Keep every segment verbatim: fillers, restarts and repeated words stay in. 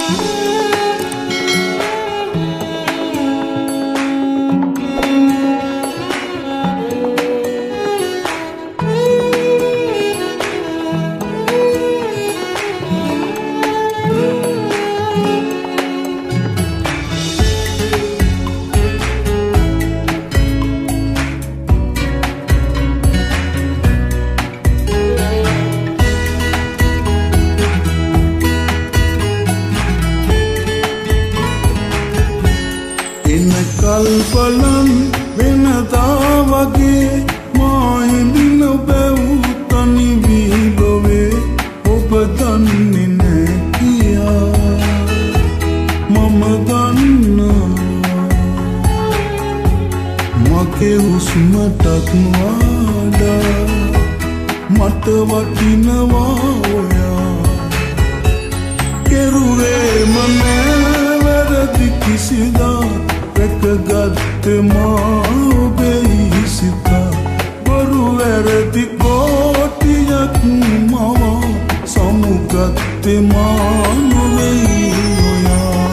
කල්පලන් වෙනදා වගේ මා හිඳින බැව් තනි වී ලොවේ ඔබ දන්නේ නෑ කියා මම දන්නා මගේ හුස්මටත් වඩා මට වටිනවා ඔයා කෙරුවේම නෑ වැරදි කිසිදා රැකගත්තේ මා ඔබේ සිතා බොරු වැරදි කෝටියක් මම සමුගත්තේ මා නොවේ ඔයා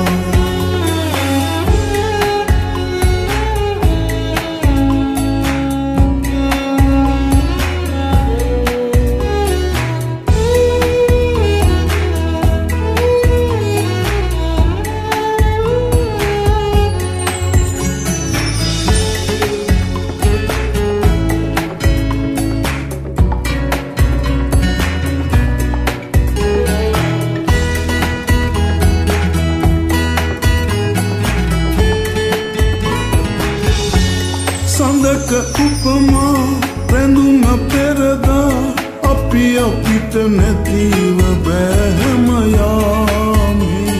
සඳක උපමා රැඳුම පෙරදා අපි අපිට නැතිව බෑම යාමේ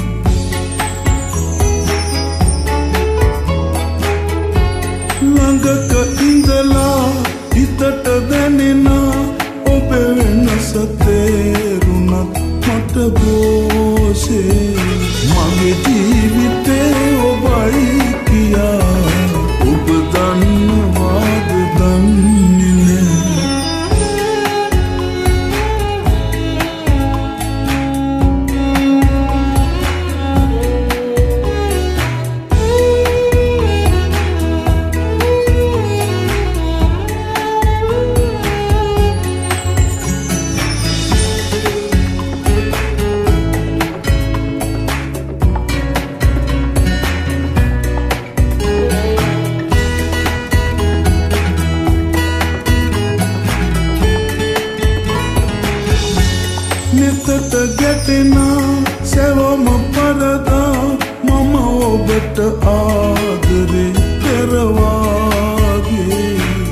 ළඟක ඉඳලා හිතට දැනෙන ඔබ වෙනස තේරුණත් මට බෝසේ මගේ ජීවිතේ ඔබයි කියා ඔබ දන්නවාද දන්නේ නෙතට ගැටෙන සෙවම පරදා මම ඔබට ආදරේ කරවාගේ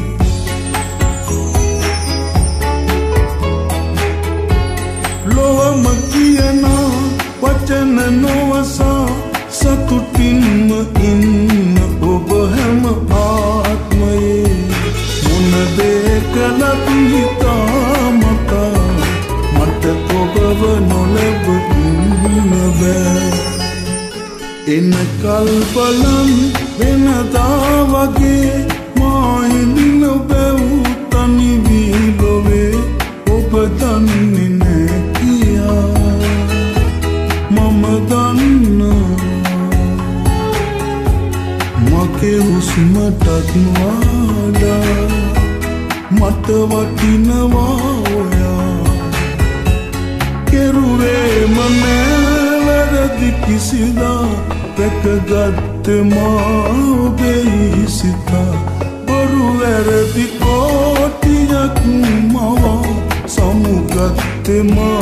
ලොවම කියන වචන නොවසා සතුටින්ම ඉන්න ඔබ හැම ආත්මයේ මොන දේ කළත් හිතාමතා මට ඔබව නොලැබ ඉන්න බෑ එන කල්පලන් වෙනදා වගේ මා හිඳින බැව් තනි වී ලොවේ ඔබ දන්නේ නෑ කියා මම දන්නා මගේ හුස්මටත් වඩා මට වටිනවා ඔයා කෙරුවේම නෑ වැරදි කිසිදා රැකගත්තේ මා ඔබේ සිතා බොරු වැරදි කෝටියක් මම සමුගත්තේ මා